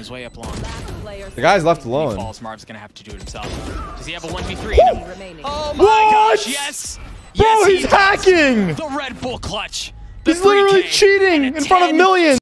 He's way up long. The guy's left alone. Falls, Marv's gonna have to do it himself. Does he have a 1v3 in him? Oh my gosh, yes! Bro, Yes, he's hacking! The Red Bull clutch. He's literally cheating in front of millions.